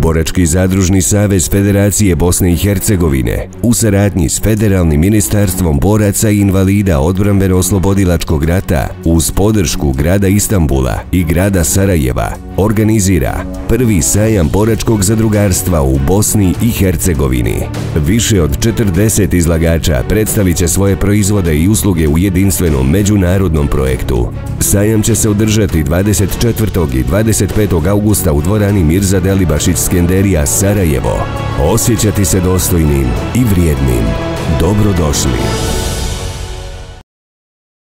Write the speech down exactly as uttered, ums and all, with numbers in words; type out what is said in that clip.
Borački zadružni savez Federacije Bosne i Hercegovine u saradnji s Federalnim ministarstvom boraca i invalida odbrambeno-oslobodilačkog rata uz podršku grada Istanbula i grada Sarajeva organizira prvi sajam boračkog zadrugarstva u Bosni i Hercegovini. Više od četrdeset izlagača predstavit će svoje proizvode i usluge u jedinstvenom međunarodnom projektu. Sajam će se održati dvadeset četvrtog i dvadeset petog augusta u dvorani Mirza Delibašić Skenderija, Sarajevo. Osjećati se dostojnim i vrijednim. Dobrodošli!